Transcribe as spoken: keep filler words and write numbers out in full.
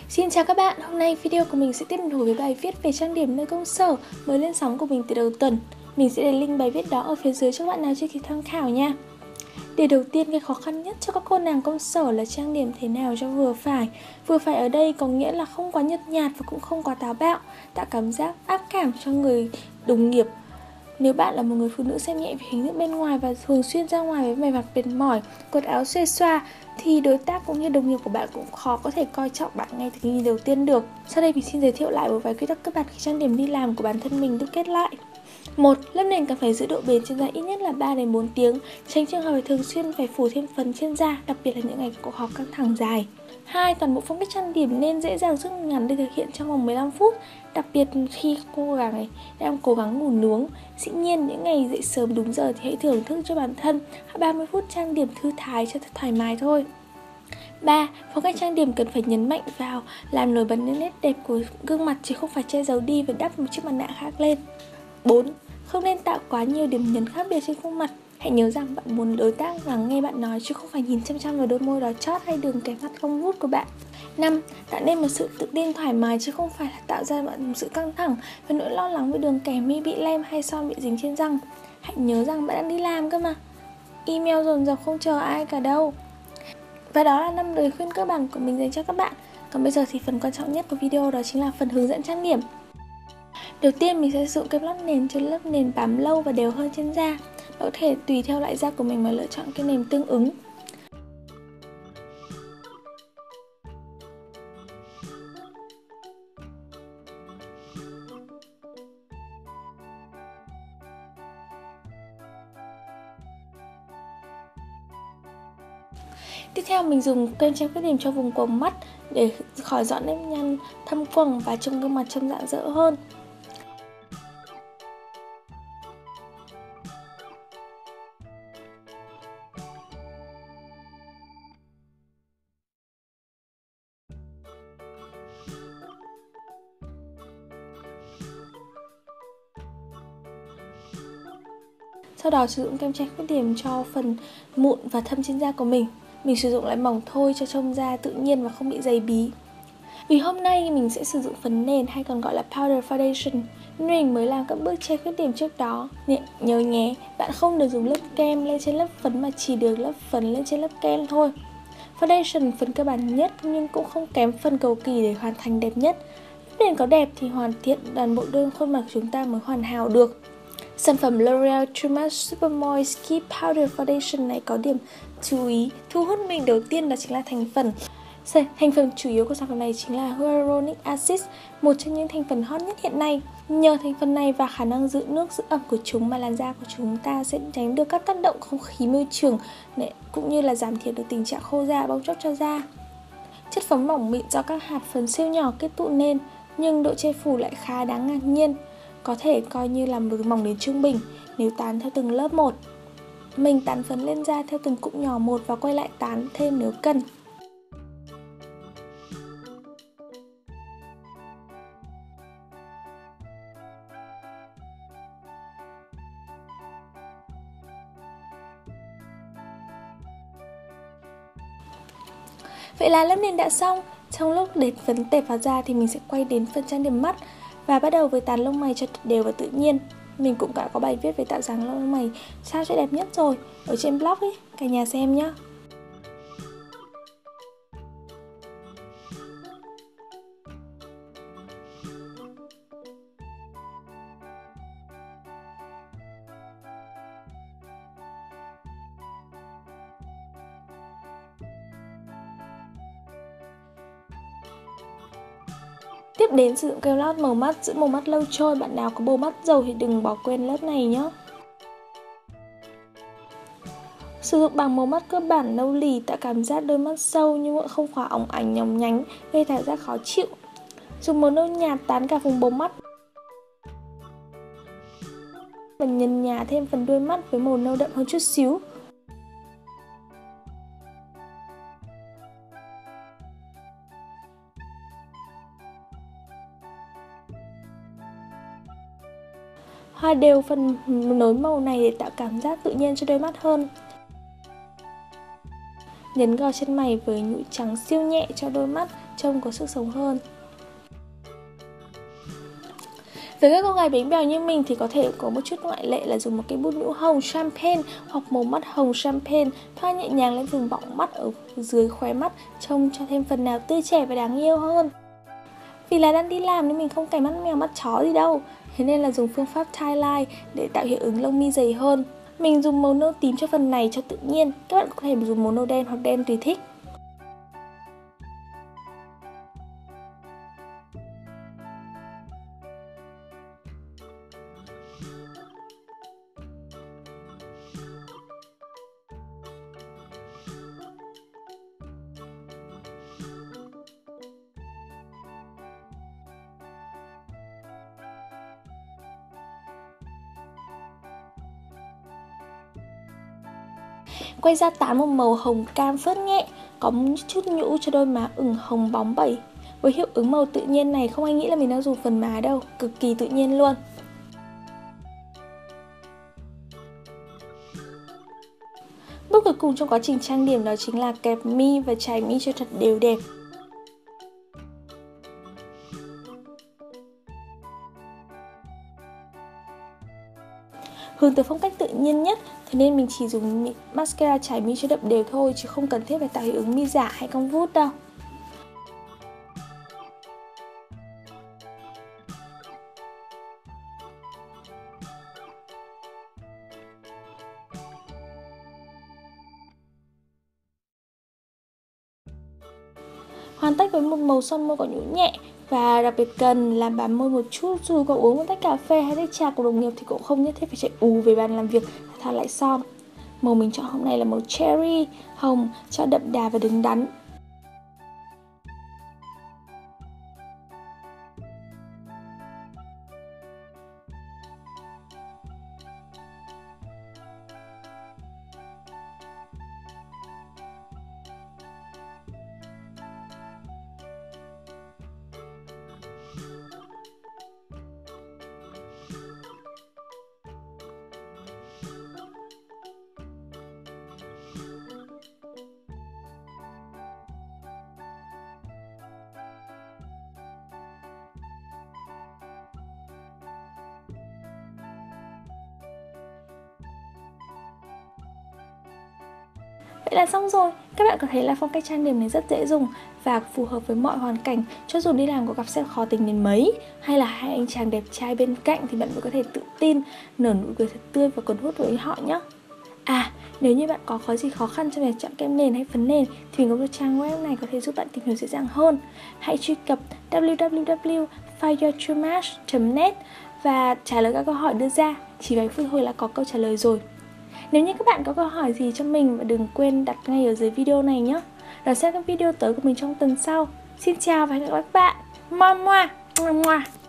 Xin chào các bạn, hôm nay video của mình sẽ tiếp nối với bài viết về trang điểm nơi công sở mới lên sóng của mình từ đầu tuần. Mình sẽ để link bài viết đó ở phía dưới cho các bạn nào chưa kịp tham khảo nha. Điều đầu tiên, cái khó khăn nhất cho các cô nàng công sở là trang điểm thế nào cho vừa phải. Vừa phải ở đây có nghĩa là không quá nhợt nhạt và cũng không quá táo bạo, tạo cảm giác ác cảm cho người đồng nghiệp. Nếu bạn là một người phụ nữ xem nhẹ về hình thức bên ngoài và thường xuyên ra ngoài với vẻ mặt mệt mỏi, quần áo xuề xoa, thì đối tác cũng như đồng nghiệp của bạn cũng khó có thể coi trọng bạn ngay từ nhìn đầu tiên được. Sau đây mình xin giới thiệu lại một vài quy tắc cơ bản khi trang điểm đi làm của bản thân mình đúc kết lại. một. Lớp nền cần phải giữ độ bền trên da ít nhất là ba đến bốn tiếng, tránh trường hợp phải thường xuyên phải phủ thêm phấn trên da, đặc biệt là những ngày cuộc họp căng thẳng dài. hai. Toàn bộ phong cách trang điểm nên dễ dàng rút ngắn để thực hiện trong vòng mười lăm phút, đặc biệt khi cô gái này đang cố gắng ngủ nướng. Dĩ nhiên, những ngày dậy sớm đúng giờ thì hãy thưởng thức cho bản thân ba mươi phút trang điểm thư thái cho thật thoải mái thôi. ba. Phong cách trang điểm cần phải nhấn mạnh vào làm nổi bật những nét đẹp của gương mặt, chứ không phải che giấu đi và đắp một chiếc mặt nạ khác lên. bốn. Không nên tạo quá nhiều điểm nhấn khác biệt trên khuôn mặt. Hãy nhớ rằng bạn muốn đối tác lắng nghe bạn nói, chứ không phải nhìn chăm chăm vào đôi môi đỏ chót hay đường kẻ mắt cong vút của bạn. năm. Tạo nên một sự tự tin thoải mái, chứ không phải là tạo ra bạn một sự căng thẳng và nỗi lo lắng về đường kẻ mi bị lem hay son bị dính trên răng. Hãy nhớ rằng bạn đang đi làm cơ mà. Email dồn dập không chờ ai cả đâu. Và đó là năm lời khuyên cơ bản của mình dành cho các bạn. Còn bây giờ thì phần quan trọng nhất của video đó chính là phần hướng dẫn trang điểm. Đầu tiên mình sẽ sử dụng kem lót nền cho lớp nền bám lâu và đều hơn trên da. Bạn có thể tùy theo loại da của mình mà lựa chọn cái nền tương ứng. Tiếp theo mình dùng kem che khuyết điểm cho vùng quầng mắt để khỏi dọn nếp nhăn thâm quầng và trông gương mặt trông rạng rỡ hơn. Sau đó sử dụng kem che khuyết điểm cho phần mụn và thâm trên da của mình. Mình sử dụng loại mỏng thôi cho trông da tự nhiên và không bị dày bí. Vì hôm nay mình sẽ sử dụng phấn nền hay còn gọi là powder foundation, nên mình mới làm các bước che khuyết điểm trước đó. Nhớ nhé, bạn không được dùng lớp kem lên trên lớp phấn mà chỉ được lớp phấn lên trên lớp kem thôi. Foundation phần cơ bản nhất nhưng cũng không kém phần cầu kỳ để hoàn thành đẹp nhất. Lớp nền có đẹp thì hoàn thiện toàn bộ đôi khuôn mặt chúng ta mới hoàn hảo được. Sản phẩm L'Oreal True Match Super Moist Keep Powder Foundation này có điểm chú ý thu hút mình đầu tiên, đó chính là thành phần. Thành phần chủ yếu của sản phẩm này chính là hyaluronic acid, một trong những thành phần hot nhất hiện nay. Nhờ thành phần này và khả năng giữ nước giữ ẩm của chúng mà làn da của chúng ta sẽ tránh được các tác động không khí môi trường, cũng như là giảm thiểu được tình trạng khô da, bong tróc cho da. Chất phấn mỏng mịn do các hạt phấn siêu nhỏ kết tụ nên, nhưng độ che phủ lại khá đáng ngạc nhiên. Có thể coi như là một mỏng đến trung bình nếu tán theo từng lớp một. Mình tán phấn lên da theo từng cụm nhỏ một và quay lại tán thêm nếu cần. Vậy là lớp nền đã xong. Trong lúc để phấn tệp vào da thì mình sẽ quay đến phần trang điểm mắt và bắt đầu với tán lông mày cho thật đều và tự nhiên. Mình cũng đã có bài viết về tạo dáng lông mày sao cho đẹp nhất rồi ở trên blog ấy, cả nhà xem nhé. Tiếp đến sử dụng kem lót màu mắt giữ màu mắt lâu trôi. Bạn nào có bầu mắt dầu thì đừng bỏ quên lớp này nhé. Sử dụng bảng màu mắt cơ bản nâu lì tạo cảm giác đôi mắt sâu nhưng vẫn không quá óng ánh nhóng nhánh, gây cảm giác khó chịu. Dùng màu nâu nhạt tán cả vùng bầu mắt và nhấn nhá thêm phần đuôi mắt với màu nâu đậm hơn chút xíu. Hòa đều phần nối màu này để tạo cảm giác tự nhiên cho đôi mắt hơn. Nhấn gò chân mày với nhũ trắng siêu nhẹ cho đôi mắt trông có sức sống hơn. Với các cô gái bánh bèo như mình thì có thể có một chút ngoại lệ là dùng một cái bút nhũ hồng champagne hoặc màu mắt hồng champagne, thoa nhẹ nhàng lên vùng bọng mắt ở dưới khóe mắt, trông cho thêm phần nào tươi trẻ và đáng yêu hơn. Vì là đang đi làm nên mình không cài mắt mèo mắt chó gì đâu, thế nên là dùng phương pháp tie line để tạo hiệu ứng lông mi dày hơn. Mình dùng màu nâu tím cho phần này cho tự nhiên, các bạn có thể dùng màu nâu đen hoặc đen tùy thích. Quay ra tán một màu hồng cam phớt nhẹ, có một chút nhũ cho đôi má ửng hồng bóng bẩy. Với hiệu ứng màu tự nhiên này không ai nghĩ là mình đang dùng phần má đâu, cực kỳ tự nhiên luôn. Bước cuối cùng trong quá trình trang điểm đó chính là kẹp mi và chải mi cho thật đều đẹp. Hướng tới phong cách tự nhiên nhất, thế nên mình chỉ dùng mascara chải mi cho đậm đều thôi, chứ không cần thiết phải tạo hiệu ứng mi giả hay cong vút đâu. Hoàn tất với một màu son môi có nhũ nhẹ, và đặc biệt cần làm bám môi một chút. Dù có uống một tách cà phê hay tách trà của đồng nghiệp thì cũng không nhất thiết phải chạy ù về bàn làm việc để thoa lại son. Màu mình chọn hôm nay là màu cherry hồng cho đậm đà và đứng đắn. Vậy là xong rồi. Các bạn có thấy là phong cách trang điểm này rất dễ dùng và phù hợp với mọi hoàn cảnh. Cho dù đi làm có gặp sếp khó tính đến mấy, hay là hai anh chàng đẹp trai bên cạnh, thì bạn vẫn có thể tự tin nở nụ cười thật tươi và cuốn hút với họ nhé. À, nếu như bạn có có gì khó khăn trong việc chọn kem nền hay phấn nền thì mình có một trang web này có thể giúp bạn tìm hiểu dễ dàng hơn. Hãy truy cập w w w chấm find your true match chấm net và trả lời các câu hỏi đưa ra. Chỉ vài phút thôi là có câu trả lời rồi. Nếu như các bạn có câu hỏi gì cho mình, đừng quên đặt ngay ở dưới video này nhé. Đón xem các video tới của mình trong tuần sau. Xin chào và hẹn gặp lại các bạn. Mua mua mua.